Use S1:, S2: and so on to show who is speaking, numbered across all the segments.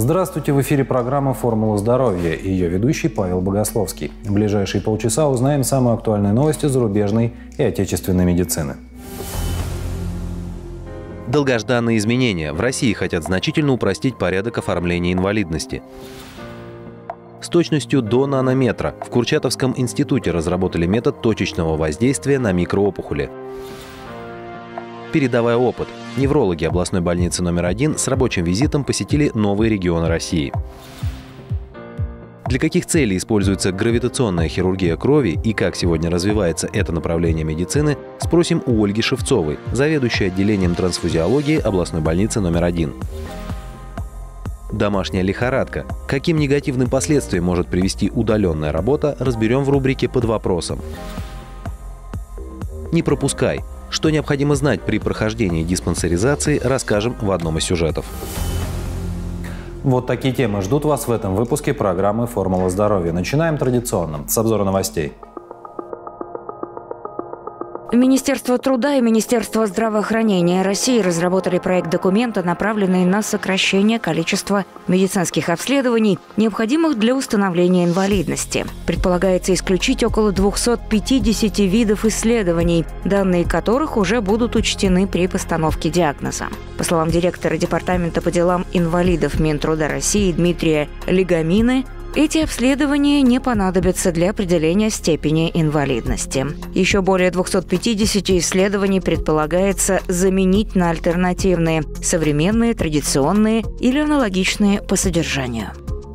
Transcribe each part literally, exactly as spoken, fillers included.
S1: Здравствуйте, в эфире программа «Формула здоровья» и ее ведущий Павел Богословский. В ближайшие полчаса узнаем самые актуальные новости зарубежной и отечественной медицины.
S2: Долгожданные изменения. В России хотят значительно упростить порядок оформления инвалидности. С точностью до нанометра в Курчатовском институте разработали метод точечного воздействия на микроопухоли. Передавая опыт. Неврологи областной больницы номер один с рабочим визитом посетили новые регионы России. Для каких целей используется гравитационная хирургия крови и как сегодня развивается это направление медицины, спросим у Ольги Шевцовой, заведующей отделением трансфузиологии областной больницы номер один. Домашняя лихорадка. Каким негативным последствиям может привести удаленная работа, разберем в рубрике «Под вопросом». Не пропускай. Что необходимо знать при прохождении диспансеризации, расскажем в одном из сюжетов.
S1: Вот такие темы ждут вас в этом выпуске программы «Формула здоровья». Начинаем традиционно с обзора новостей.
S3: Министерство труда и Министерство здравоохранения России разработали проект документа, направленный на сокращение количества медицинских обследований, необходимых для установления инвалидности. Предполагается исключить около двухсот пятидесяти видов исследований, данные которых уже будут учтены при постановке диагноза. По словам директора Департамента по делам инвалидов Минтруда России Дмитрия Легомины, эти обследования не понадобятся для определения степени инвалидности. Еще более двухсот пятидесяти исследований предполагается заменить на альтернативные, современные, традиционные или аналогичные по содержанию.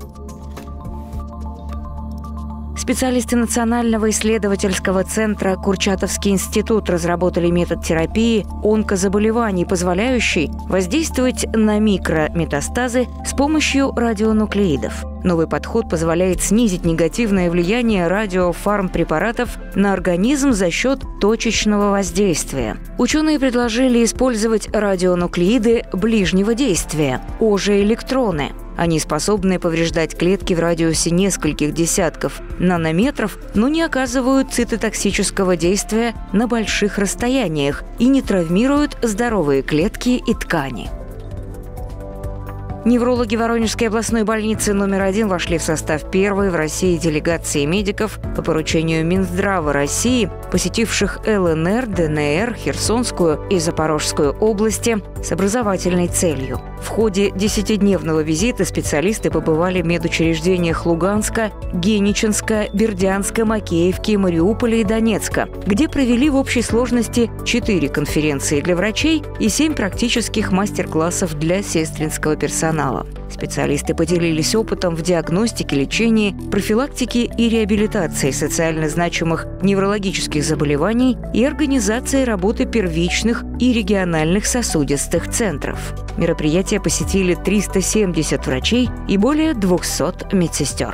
S3: Специалисты Национального исследовательского центра Курчатовский институт разработали метод терапии онкозаболеваний, позволяющий воздействовать на микрометастазы с помощью радионуклеидов. Новый подход позволяет снизить негативное влияние радиофармпрепаратов на организм за счет точечного воздействия. Ученые предложили использовать радионуклеиды ближнего действия – ожоэлектроны. Они способны повреждать клетки в радиусе нескольких десятков нанометров, но не оказывают цитотоксического действия на больших расстояниях и не травмируют здоровые клетки и ткани. Неврологи Воронежской областной больницы номер один вошли в состав первой в России делегации медиков по поручению Минздрава России, посетивших ЛНР, ДНР, Херсонскую и Запорожскую области с образовательной целью. В ходе десятидневного визита специалисты побывали в медучреждениях Луганска, Геничинска, Бердянска, Макеевки, Мариуполя и Донецка, где провели в общей сложности четыре конференции для врачей и семь практических мастер-классов для сестринского персонала. Специалисты поделились опытом в диагностике, лечении, профилактике и реабилитации социально значимых неврологических заболеваний и организации работы первичных и региональных сосудистых центров. Мероприятие посетили триста семьдесят врачей и более двухсот медсестер.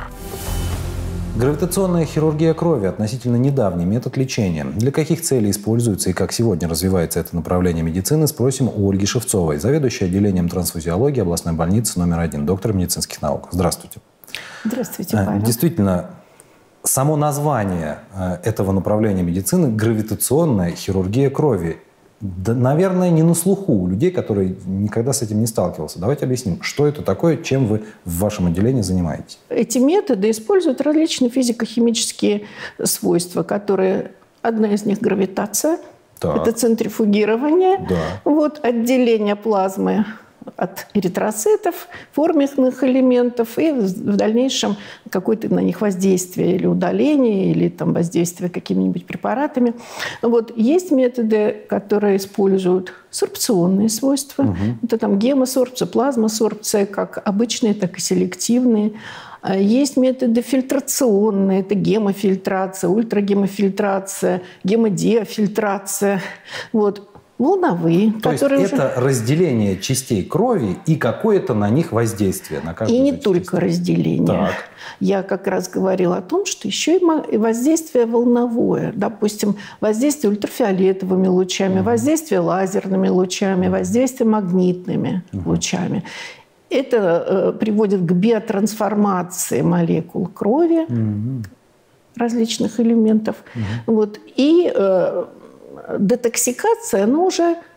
S1: Гравитационная хирургия крови – относительно недавний метод лечения. Для каких целей используется и как сегодня развивается это направление медицины, спросим у Ольги Шевцовой, заведующей отделением трансфузиологии областной больницы номер один, доктор медицинских наук. Здравствуйте.
S4: Здравствуйте, Павел.
S1: Действительно, само название этого направления медицины – гравитационная хирургия крови. Да, наверное, не на слуху у людей, которые никогда с этим не сталкивался. Давайте объясним, что это такое, чем вы в вашем отделении занимаетесь.
S4: Эти методы используют различные физико-химические свойства, которые... Одна из них – гравитация, так. Это центрифугирование, да. Вот, отделение плазмы от эритроцитов, форменных элементов и в дальнейшем какое-то на них воздействие или удаление, или там воздействие какими-нибудь препаратами. Вот. Есть методы, которые используют сорбционные свойства. Угу. Это там гемосорбция, плазмосорбция, как обычные, так и селективные. Есть методы фильтрационные, это гемофильтрация, ультрагемофильтрация, гемодиафильтрация. Вот. Волновые,
S1: То
S4: которые
S1: есть
S4: уже...
S1: это разделение частей крови и какое-то на них воздействие. На каждую
S4: и не
S1: частей.
S4: только разделение.
S1: Так.
S4: Я как раз говорила о том, что еще и воздействие волновое. Допустим, воздействие ультрафиолетовыми лучами, угу. воздействие лазерными лучами, воздействие магнитными угу. лучами. Это э, приводит к биотрансформации молекул крови, угу. различных элементов. Угу. Вот. И... Э, детоксикация, она уже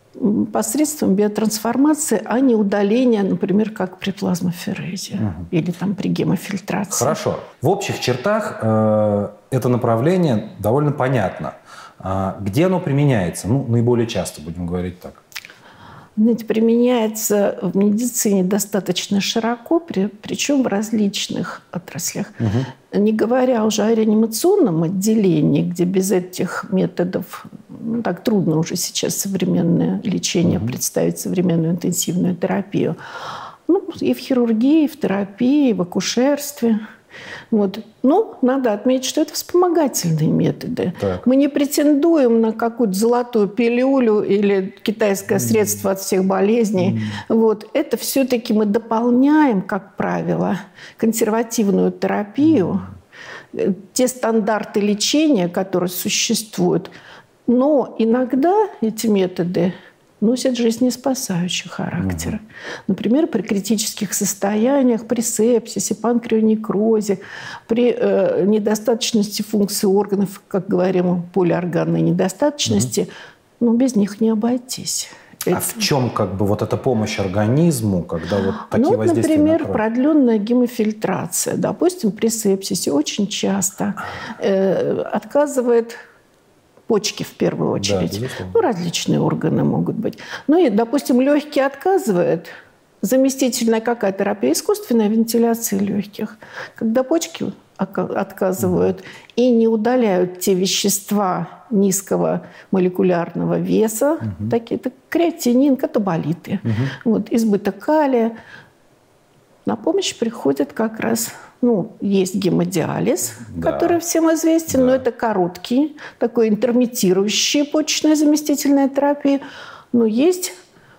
S4: посредством биотрансформации, а не удаления, например, как при плазмоферезе угу. или там при гемофильтрации.
S1: Хорошо. В общих чертах э, это направление довольно понятно. А где оно применяется? Ну, наиболее часто, будем говорить так.
S4: Знаете, применяется в медицине достаточно широко, при, причем в различных отраслях. Угу. Не говоря уже о реанимационном отделении, где без этих методов ну, так трудно уже сейчас современное лечение угу. представить, современную интенсивную терапию. Ну, и в хирургии, и в терапии, и в акушерстве. Вот. Но надо отметить, что это вспомогательные методы. Так. Мы не претендуем на какую-то золотую пилюлю или китайское средство от всех болезней. Mm. Вот. Это все-таки мы дополняем, как правило, консервативную терапию, mm. те стандарты лечения, которые существуют. Но иногда эти методы носят жизнеспасающий характер. Угу. Например, при критических состояниях, при сепсисе, панкреонекрозе, при э, недостаточности функций органов, как говорим, полиорганной недостаточности, угу. ну, без них не обойтись.
S1: А Это... в чем как бы вот эта помощь организму, когда вот такие
S4: ну,
S1: воздействия?
S4: Например, продленная гемофильтрация. Допустим, при сепсисе очень часто э, отказывает почки в первую очередь. Да, ну, различные органы могут быть. Ну и, допустим, легкие отказывают. Заместительная какая терапия? Искусственная вентиляция легких. Когда почки отказывают mm-hmm. и не удаляют те вещества низкого молекулярного веса, mm-hmm. такие как креатинин, катаболиты, mm-hmm. вот, избыток калия, на помощь приходит как раз... Ну, есть гемодиализ, да. который всем известен, да. но это короткий, такой интермиттирующий почечная заместительная терапия. Но есть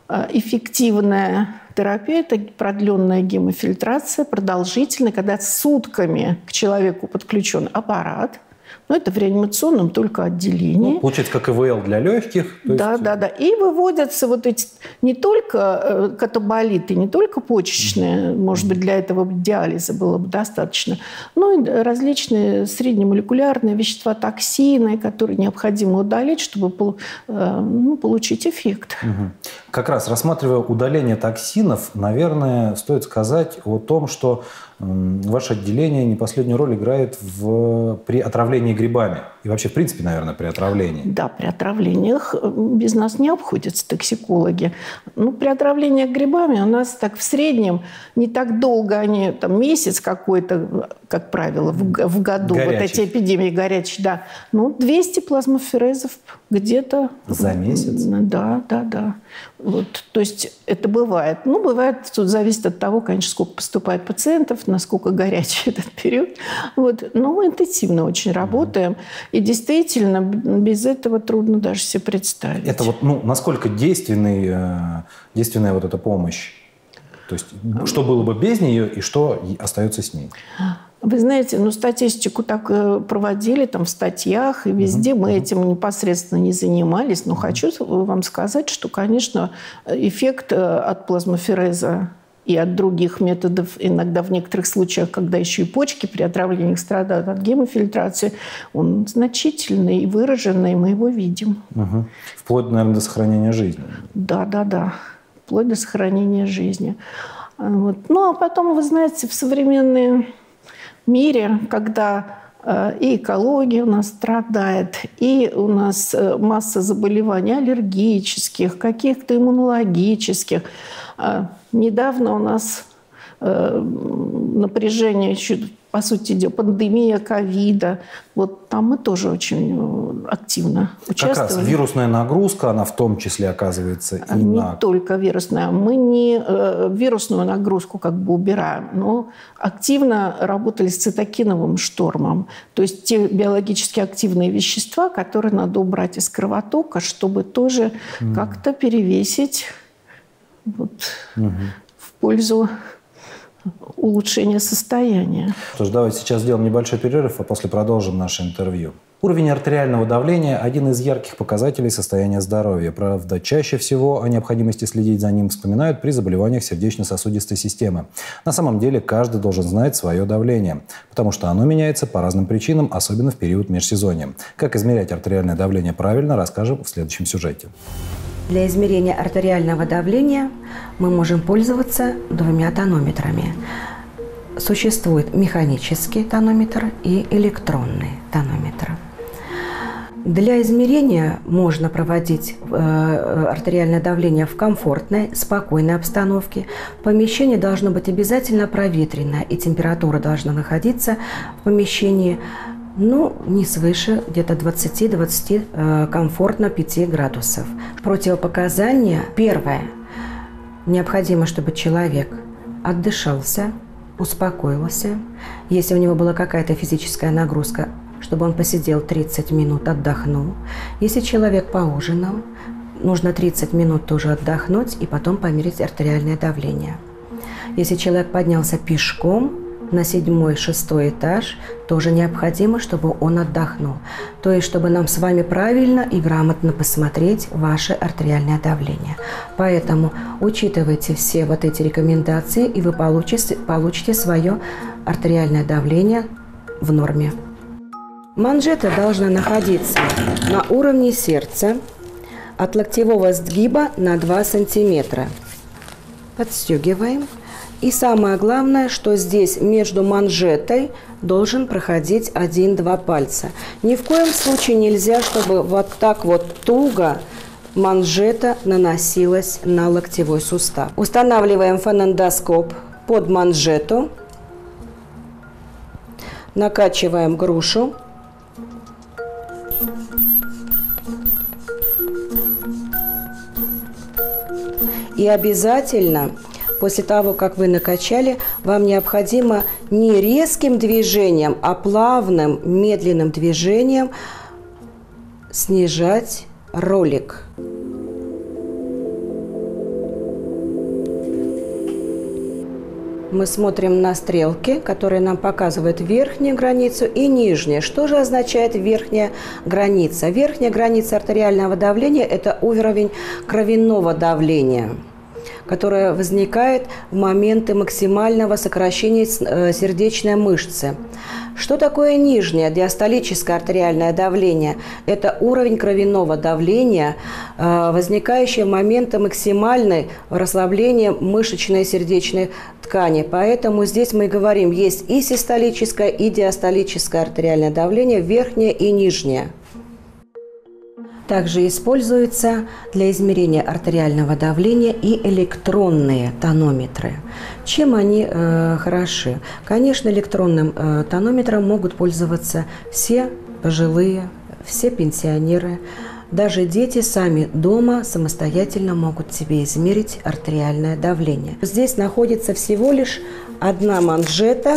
S4: эффективная терапия, это продленная гемофильтрация, продолжительная, когда сутками к человеку подключен аппарат. Но это в реанимационном только отделении.
S1: Ну, получается, как ИВЛ для легких.
S4: Да, есть... да, да. И выводятся вот эти не только катаболиты, не только почечные, mm-hmm. может быть, для этого диализа было бы достаточно, но и различные среднемолекулярные вещества, токсины, которые необходимо удалить, чтобы ну, получить эффект.
S1: Mm-hmm. Как раз рассматривая удаление токсинов, наверное, стоит сказать о том, что ваше отделение не последнюю роль играет в, при отравлении грибами. И вообще, в принципе, наверное, при отравлении.
S4: Да, при отравлениях без нас не обходятся токсикологи. Ну, при отравлении грибами у нас так в среднем не так долго они, там, месяц какой-то, как правило, в, в году. Горячий. Вот эти эпидемии горячие, да. Ну, двести плазмоферезов где-то.
S1: За месяц?
S4: Да, да, да. Вот, то есть это бывает. Ну, бывает, тут зависит от того, конечно, сколько поступает пациентов, насколько горячий этот период. Вот. Но интенсивно очень работаем. И действительно, без этого трудно даже себе представить.
S1: Это вот, ну, насколько действенный, действенная вот эта помощь? То есть, что было бы без нее и что остается с ней?
S4: Вы знаете, ну, статистику так проводили там в статьях и везде. Uh-huh. Мы этим непосредственно не занимались. Но uh-huh. хочу вам сказать, что, конечно, эффект от плазмофереза и от других методов, иногда в некоторых случаях, когда еще и почки при отравлении страдают от гемофильтрации, он значительный и выраженный, мы его видим.
S1: Угу. Вплоть, наверное, до сохранения жизни.
S4: Да, да, да. Вплоть до сохранения жизни. Вот. Ну, а потом, вы знаете, в современном мире, когда и экология у нас страдает, и у нас масса заболеваний аллергических, каких-то иммунологических. Недавно у нас напряжение, еще, по сути дела, пандемия ковида. Вот там мы тоже очень активно участвовали.
S1: Как раз вирусная нагрузка, она в том числе оказывается и
S4: не
S1: на...
S4: Не только вирусная. Мы не э, вирусную нагрузку как бы убираем, но активно работали с цитокиновым штормом. То есть те биологически активные вещества, которые надо убрать из кровотока, чтобы тоже mm. как-то перевесить вот, mm-hmm. в пользу улучшения состояния.
S1: Что ж, давайте сейчас сделаем небольшой перерыв, а после продолжим наше интервью. Уровень артериального давления – один из ярких показателей состояния здоровья. Правда, чаще всего о необходимости следить за ним вспоминают при заболеваниях сердечно-сосудистой системы. На самом деле, каждый должен знать свое давление, потому что оно меняется по разным причинам, особенно в период межсезонья. Как измерять артериальное давление правильно, расскажем в следующем сюжете.
S5: Для измерения артериального давления мы можем пользоваться двумя тонометрами. Существует механический тонометр и электронный тонометр. Для измерения можно проводить э, артериальное давление в комфортной, спокойной обстановке. Помещение должно быть обязательно проветренное, и температура должна находиться в помещении, ну, не свыше где-то двадцати-двадцати, э, комфортно пяти градусов. Противопоказания. Первое. Необходимо, чтобы человек отдышался, успокоился. Если у него была какая-то физическая нагрузка, чтобы он посидел тридцать минут, отдохнул. Если человек поужинал, нужно тридцать минут тоже отдохнуть и потом померить артериальное давление. Если человек поднялся пешком на седьмой, шестой этаж, тоже необходимо, чтобы он отдохнул. То есть, чтобы нам с вами правильно и грамотно посмотреть ваше артериальное давление. Поэтому учитывайте все вот эти рекомендации, и вы получите, получите свое артериальное давление в норме. Манжета должна находиться на уровне сердца, от локтевого сгиба на два сантиметра. Подстегиваем. И самое главное, что здесь между манжетой должен проходить один-два пальца. Ни в коем случае нельзя, чтобы вот так вот туго манжета наносилась на локтевой сустав. Устанавливаем фонендоскоп под манжету. Накачиваем грушу. И обязательно, после того, как вы накачали, вам необходимо не резким движением, а плавным, медленным движением снижать ролик. Мы смотрим на стрелки, которые нам показывают верхнюю границу и нижнюю. Что же означает верхняя граница? Верхняя граница артериального давления – это уровень кровяного давления, которое возникает в моменты максимального сокращения сердечной мышцы. Что такое нижнее диастолическое артериальное давление? Это уровень кровяного давления, возникающий в моменты максимального расслабления мышечной и сердечной ткани. Поэтому здесь мы говорим, есть и систолическое, и диастолическое артериальное давление, верхнее и нижнее. Также используются для измерения артериального давления и электронные тонометры. Чем они э, хороши? Конечно, электронным э, тонометром могут пользоваться все пожилые, все пенсионеры. Даже дети сами дома самостоятельно могут себе измерить артериальное давление. Здесь находится всего лишь одна манжета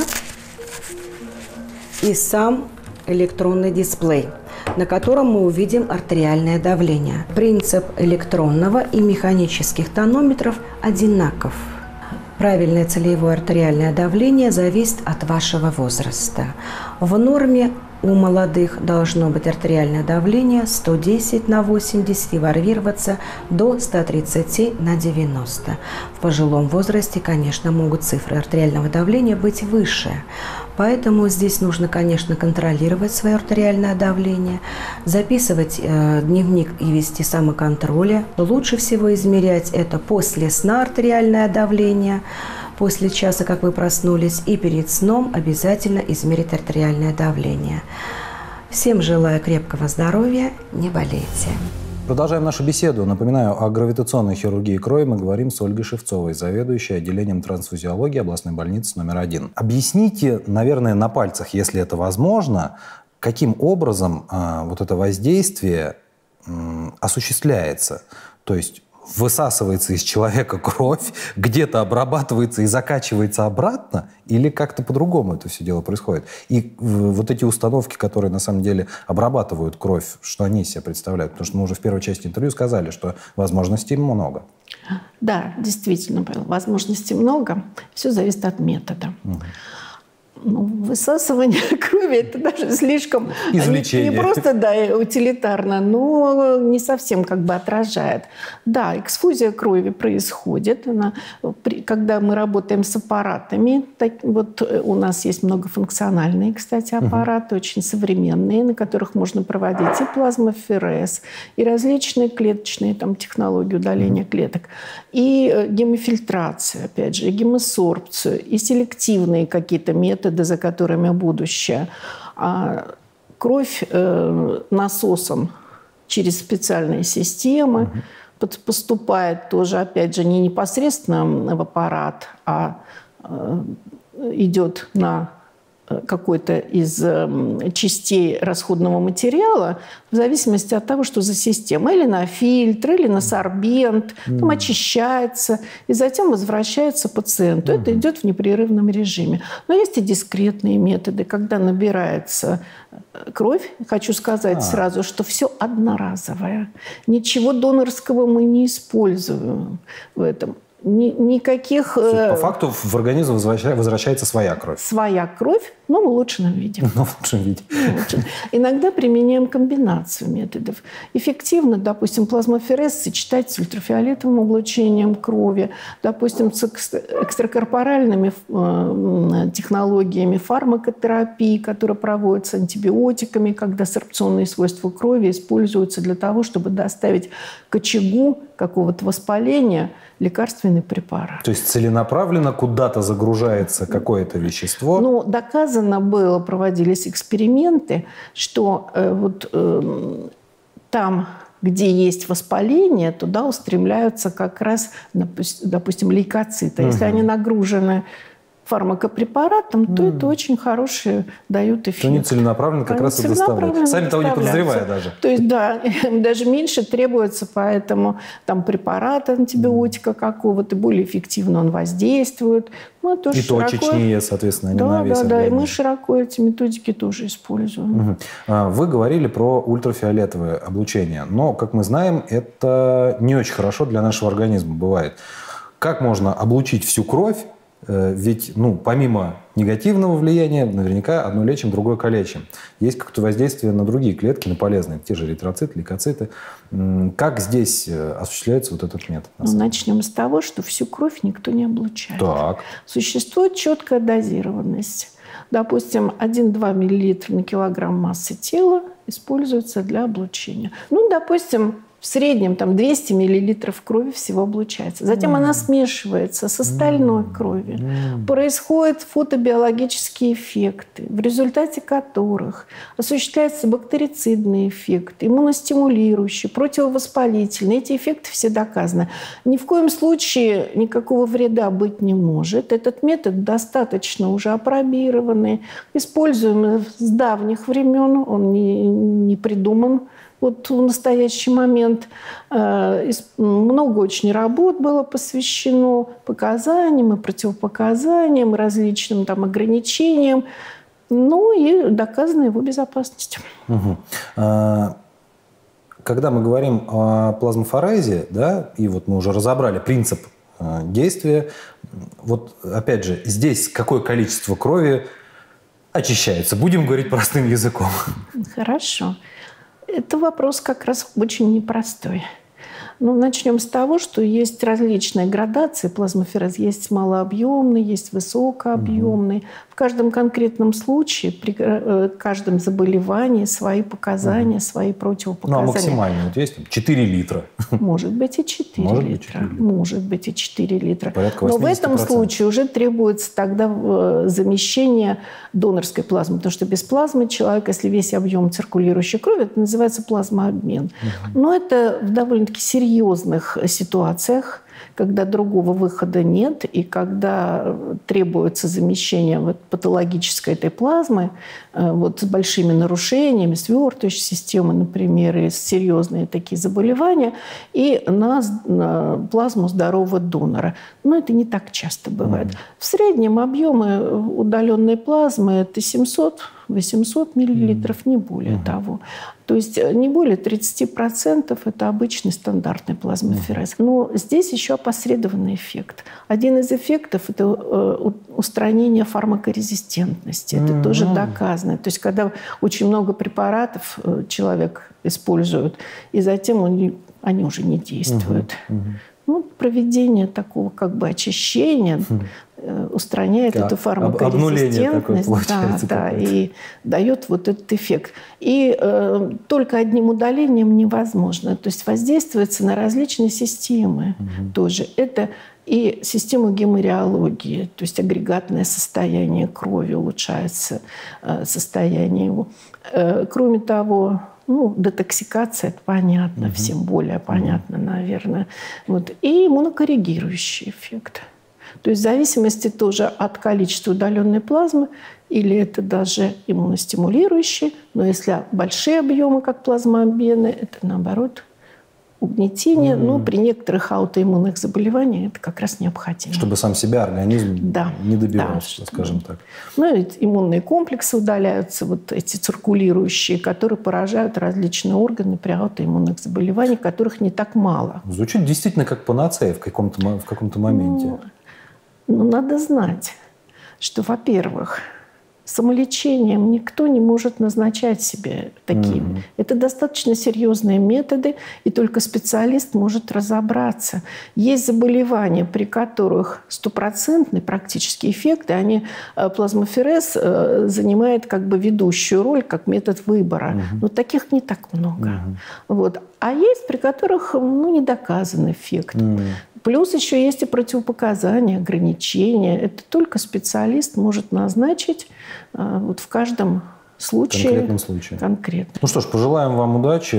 S5: и сам электронный дисплей, на котором мы увидим артериальное давление. Принцип электронного и механических тонометров одинаков. Правильное целевое артериальное давление зависит от вашего возраста. В норме у молодых должно быть артериальное давление сто десять на восемьдесят и варьироваться до ста тридцати на девяносто. В пожилом возрасте, конечно, могут цифры артериального давления быть выше. Поэтому здесь нужно, конечно, контролировать свое артериальное давление, записывать э, дневник и вести самоконтроль. Лучше всего измерять это после сна артериальное давление, после часа, как вы проснулись, и перед сном обязательно измерить артериальное давление. Всем желаю крепкого здоровья, не болейте.
S1: Продолжаем нашу беседу. Напоминаю, о гравитационной хирургии крови мы говорим с Ольгой Шевцовой, заведующей отделением трансфузиологии областной больницы номер один. Объясните, наверное, на пальцах, если это возможно, каким образом э, вот это воздействие э, осуществляется. То есть высасывается из человека кровь, где-то обрабатывается и закачивается обратно, или как-то по-другому это все дело происходит? И вот эти установки, которые на самом деле обрабатывают кровь, что они из себя представляют? Потому что мы уже в первой части интервью сказали, что возможностей много.
S4: Да, действительно, возможностей много. Все зависит от метода. Угу. Ну, высасывание крови – это даже слишком…
S1: Извлечение.
S4: Не, не просто, да, утилитарно, но не совсем как бы отражает. Да, эксфузия крови происходит. Она, когда мы работаем с аппаратами, так, вот у нас есть многофункциональные, кстати, аппараты, угу. очень современные, на которых можно проводить и плазмоферез, и различные клеточные там, технологии удаления угу. клеток, и гемофильтрация, опять же, и гемосорбцию, и селективные какие-то методы, за которыми будущее. А кровь э, насосом через специальные системы угу. поступает тоже, опять же, не непосредственно в аппарат, а э, идет на какой-то из э, частей расходного материала, в зависимости от того, что за система. Или на фильтр, или на сорбент, mm. там очищается, и затем возвращается пациенту. Mm-hmm. Это идет в непрерывном режиме. Но есть и дискретные методы, когда набирается кровь. Хочу сказать а. сразу, что все одноразовое. Ничего донорского мы не используем в этом. Никаких…
S1: По факту в организм возвращается своя кровь.
S4: Своя кровь, но в улучшенном виде.
S1: Но в лучшем виде.
S4: Иногда применяем комбинацию методов. Эффективно, допустим, плазмоферез сочетать с ультрафиолетовым облучением крови, допустим, с экстракорпоральными технологиями фармакотерапии, которые проводятся антибиотиками, когда сорбционные свойства крови используются для того, чтобы доставить к очагу какого-то воспаления лекарственный препарат.
S1: То есть целенаправленно куда-то загружается какое-то вещество?
S4: Ну, доказано было, проводились эксперименты, что э, вот э, там, где есть воспаление, туда устремляются как раз, допустим, лейкоциты. Угу. Если они нагружены фармакопрепаратом, то mm. это очень хорошие дают эффект.
S1: То они целенаправленно как они раз и доставляют. Сами того не подозревая даже.
S4: То есть, да, даже меньше требуется, поэтому там препарат антибиотика mm. какого-то, более эффективно он воздействует. Мы тоже
S1: и
S4: широко...
S1: точечнее, соответственно, они
S4: да,
S1: на весь
S4: Да,
S1: организм.
S4: да, и мы широко эти методики тоже используем.
S1: Угу. Вы говорили про ультрафиолетовое облучение, но, как мы знаем, это не очень хорошо для нашего организма бывает. Как можно облучить всю кровь? Ведь, ну, помимо негативного влияния, наверняка одно лечим, другое калечим. Есть какое-то воздействие на другие клетки, на полезные, те же эритроциты, лейкоциты. Как здесь осуществляется вот этот метод?
S4: Ну, начнем с того, что всю кровь никто не облучает.
S1: Так.
S4: Существует четкая дозированность. Допустим, один-два миллилитра на килограмм массы тела используется для облучения. Ну, допустим, в среднем там двести миллилитров крови всего облучается. Затем mm. она смешивается с остальной mm. кровью. Mm. Происходят фотобиологические эффекты, в результате которых осуществляется бактерицидный эффект, иммуностимулирующий, противовоспалительный. Эти эффекты все доказаны. Ни в коем случае никакого вреда быть не может. Этот метод достаточно уже апробированный, используемый с давних времен, он не, не придуман. Вот в настоящий момент много очень работ было посвящено показаниям и противопоказаниям, различным там ограничениям, ну и доказана его безопасность.
S1: Угу. Когда мы говорим о плазмофорезе, да, и вот мы уже разобрали принцип действия, вот опять же, здесь какое количество крови очищается? Будем говорить простым языком.
S4: Хорошо. Это вопрос как раз очень непростой. Ну, начнем с того, что есть различные градации плазмоферез. Есть малообъемный, есть высокообъемный. Угу. В каждом конкретном случае, при каждом заболевании свои показания, угу. свои противопоказания.
S1: Ну, а максимальный вот есть четыре литра?
S4: Может быть и четыре
S1: Может
S4: литра.
S1: Быть четыре литра.
S4: Может быть и четыре литра.
S1: Порядка
S4: Но в этом случае уже требуется тогда замещение донорской плазмы. Потому что без плазмы человек, если весь объем циркулирующей крови, это называется плазмообмен. Угу. Но это в довольно-таки серьезных ситуациях, когда другого выхода нет, и когда требуется замещение вот патологической этой плазмы вот, с большими нарушениями, свертывающей системы, например, и серьезные такие заболевания, и на, на плазму здорового донора. Но это не так часто бывает. Mm-hmm. В среднем объемы удаленной плазмы – это семьсот-восемьсот миллилитров, mm-hmm. не более mm-hmm. того. То есть не более тридцати процентов – это обычный стандартный плазмоферез. Mm-hmm. Но здесь еще еще опосредованный эффект. Один из эффектов – это устранение фармакорезистентности. Это mm-hmm. тоже доказано. То есть когда очень много препаратов человек использует, и затем он, они уже не действуют. Mm-hmm. Mm-hmm. Ну, проведение такого как бы очищения mm-hmm. устраняет да, эту фармакорезистентность, да, да, и дает вот этот эффект. И э, только одним удалением невозможно. То есть воздействуется на различные системы mm-hmm. тоже. Это и систему гемореологии, то есть агрегатное состояние крови улучшается, э, состояние его. Э, кроме того, ну, детоксикация, это понятно, угу. всем более понятно, угу. наверное. Вот. И иммунокоррегирующий эффект. То есть в зависимости тоже от количества удаленной плазмы, или это даже иммуностимулирующий, но если большие объемы, как плазмообмены, это наоборот угнетение, mm-hmm. но при некоторых аутоиммунных заболеваниях это как раз необходимо.
S1: Чтобы сам себя организм
S4: да.
S1: не добивался, да, скажем так.
S4: Ну, и иммунные комплексы удаляются, вот эти циркулирующие, которые поражают различные органы при аутоиммунных заболеваниях, которых не так мало.
S1: Звучит действительно как панацея в каком-то, в каком-то моменте.
S4: Ну, ну, надо знать, что, во-первых, самолечением никто не может назначать себе таким. Mm-hmm. Это достаточно серьезные методы, и только специалист может разобраться. Есть заболевания, при которых стопроцентный практически эффект, и они, плазмоферез занимает как бы ведущую роль, как метод выбора. Mm-hmm. Но таких не так много. Mm-hmm. Вот. А есть, при которых ну, не доказан эффект. Mm-hmm. Плюс еще есть и противопоказания, ограничения. Это только специалист может назначить а, вот в каждом случае.
S1: Конкретном случае.
S4: Конкретно.
S1: Ну что ж, пожелаем вам удачи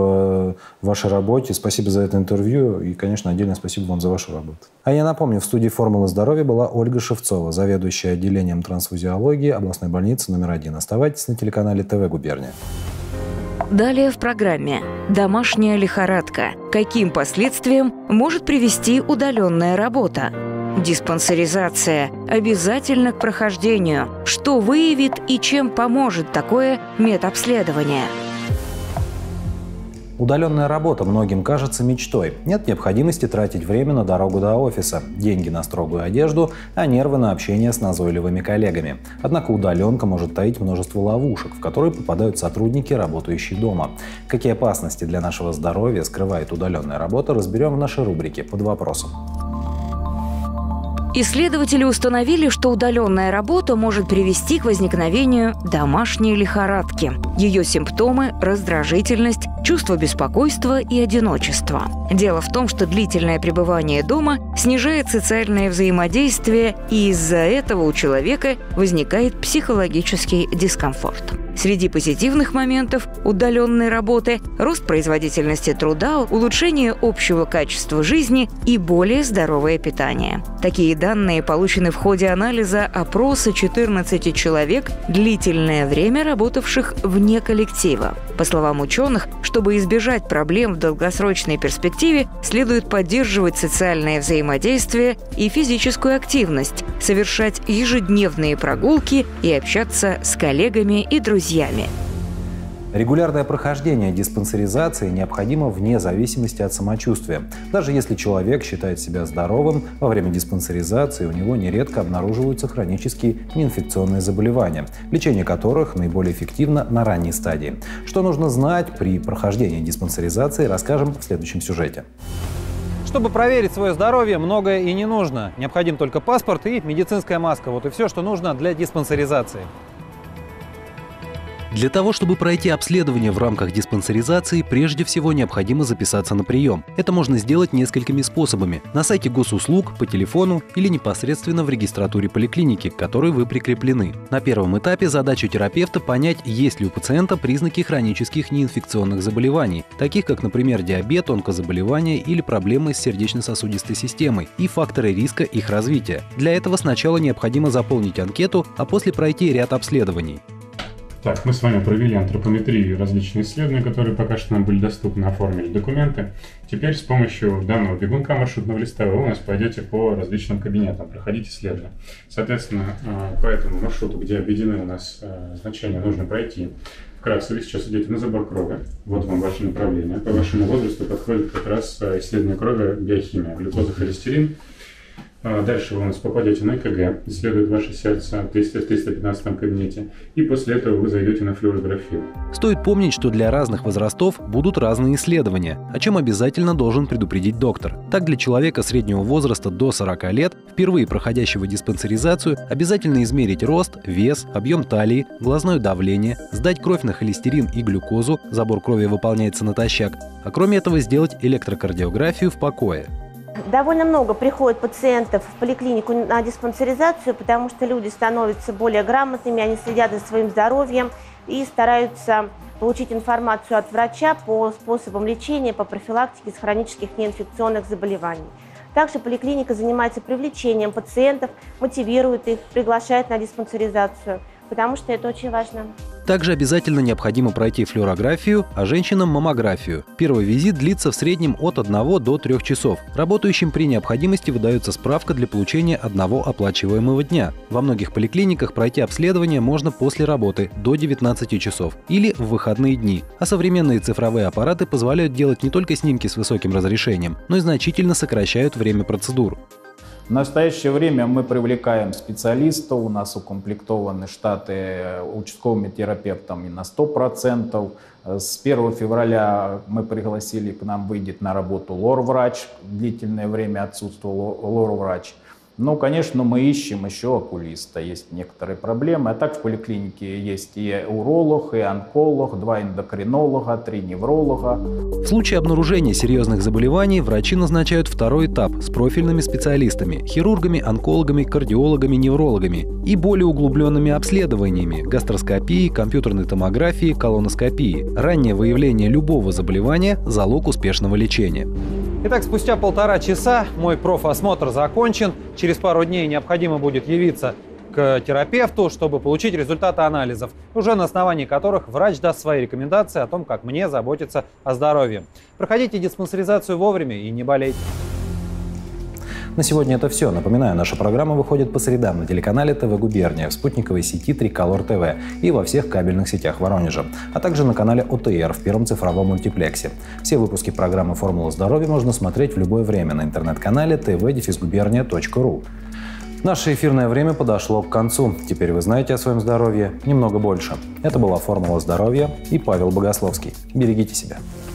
S1: в вашей работе. Спасибо за это интервью. И, конечно, отдельное спасибо вам за вашу работу. А я напомню, в студии «Формулы здоровья» была Ольга Шевцова, заведующая отделением трансфузиологии областной больницы номер один. Оставайтесь на телеканале ТВ «Губерния».
S3: Далее в программе «Домашняя лихорадка». Каким последствиям может привести удаленная работа? Диспансеризация обязательно к прохождению. Что выявит и чем поможет такое медобследование?
S1: Удаленная работа многим кажется мечтой. Нет необходимости тратить время на дорогу до офиса, деньги на строгую одежду, а нервы на общение с назойливыми коллегами. Однако удаленка может таить множество ловушек, в которые попадают сотрудники, работающие дома. Какие опасности для нашего здоровья скрывает удаленная работа, разберем в нашей рубрике «Под вопросом».
S3: Исследователи установили, что удаленная работа может привести к возникновению домашней лихорадки. Ее симптомы – раздражительность, чувство беспокойства и одиночества. Дело в том, что длительное пребывание дома снижает социальное взаимодействие, и из-за этого у человека возникает психологический дискомфорт. Среди позитивных моментов удаленной работы – рост производительности труда, улучшение общего качества жизни и более здоровое питание. Такие данные получены в ходе анализа опроса четырнадцати человек, длительное время работавших вне коллектива. По словам ученых, чтобы избежать проблем в долгосрочной перспективе, следует поддерживать социальное взаимодействие и физическую активность, совершать ежедневные прогулки и общаться с коллегами и друзьями.
S1: Регулярное прохождение диспансеризации необходимо вне зависимости от самочувствия. Даже если человек считает себя здоровым, во время диспансеризации у него нередко обнаруживаются хронические неинфекционные заболевания, лечение которых наиболее эффективно на ранней стадии. Что нужно знать при прохождении диспансеризации, расскажем в следующем сюжете.
S6: Чтобы проверить свое здоровье, многое и не нужно. Необходим только паспорт и медицинская маска. Вот и все, что нужно для диспансеризации.
S2: Для того, чтобы пройти обследование в рамках диспансеризации, прежде всего необходимо записаться на прием. Это можно сделать несколькими способами – на сайте госуслуг, по телефону или непосредственно в регистратуре поликлиники, к которой вы прикреплены. На первом этапе задача терапевта – понять, есть ли у пациента признаки хронических неинфекционных заболеваний, таких как, например, диабет, онкозаболевания или проблемы с сердечно-сосудистой системой, и факторы риска их развития. Для этого сначала необходимо заполнить анкету, а после пройти ряд обследований.
S7: Так, мы с вами провели антропометрию и различные исследования, которые пока что нам были доступны, оформили документы. Теперь с помощью данного бегунка маршрутного листа вы у нас пойдете по различным кабинетам, проходить исследования. Соответственно, по этому маршруту, где обведены у нас значения, нужно пройти. Вкратце, вы сейчас идете на забор крови. Вот вам ваше направление. По вашему возрасту подходит как раз исследование крови, биохимия, глюкоза, холестерин. Дальше вы у нас попадете на ЭКГ, исследует ваше сердце в триста пятнадцатом кабинете, и после этого вы зайдете на флюорографию.
S2: Стоит помнить, что для разных возрастов будут разные исследования, о чем обязательно должен предупредить доктор. Так, для человека среднего возраста до сорока лет, впервые проходящего диспансеризацию, обязательно измерить рост, вес, объем талии, глазное давление, сдать кровь на холестерин и глюкозу, забор крови выполняется натощак, а кроме этого сделать электрокардиографию в покое.
S8: Довольно много приходит пациентов в поликлинику на диспансеризацию, потому что люди становятся более грамотными, они следят за своим здоровьем и стараются получить информацию от врача по способам лечения, по профилактике с хронических неинфекционных заболеваний. Также поликлиника занимается привлечением пациентов, мотивирует их, приглашает на диспансеризацию, потому что это очень важно.
S2: Также обязательно необходимо пройти флюорографию, а женщинам маммографию. Первый визит длится в среднем от одного до трёх часов. Работающим при необходимости выдается справка для получения одного оплачиваемого дня. Во многих поликлиниках пройти обследование можно после работы до девятнадцати часов или в выходные дни. А современные цифровые аппараты позволяют делать не только снимки с высоким разрешением, но и значительно сокращают время процедур.
S9: В настоящее время мы привлекаем специалистов, у нас укомплектованы штаты участковыми терапевтами на сто процентов. С первого февраля мы пригласили, к нам выйдет на работу лор-врач, длительное время отсутствовал лор-врач. Ну, конечно, мы ищем еще окулиста, есть некоторые проблемы. А так в поликлинике есть и уролог, и онколог, два эндокринолога, три невролога.
S2: В случае обнаружения серьезных заболеваний врачи назначают второй этап с профильными специалистами – хирургами, онкологами, кардиологами, неврологами и более углубленными обследованиями – гастроскопией, компьютерной томографией, колоноскопией. Раннее выявление любого заболевания – залог успешного лечения.
S6: Итак, спустя полтора часа мой профосмотр закончен. Через пару дней необходимо будет явиться к терапевту, чтобы получить результаты анализов, уже на основании которых врач даст свои рекомендации о том, как мне заботиться о здоровье. Проходите диспансеризацию вовремя и не болейте.
S1: На сегодня это все. Напоминаю, наша программа выходит по средам на телеканале ТВ Губерния, в спутниковой сети Триколор ТВ и во всех кабельных сетях Воронежа, а также на канале ОТР в первом цифровом мультиплексе. Все выпуски программы «Формула здоровья» можно смотреть в любое время на интернет-канале тэ вэ губерния точка ру. Наше эфирное время подошло к концу. Теперь вы знаете о своем здоровье немного больше. Это была «Формула здоровья» и Павел Богословский. Берегите себя.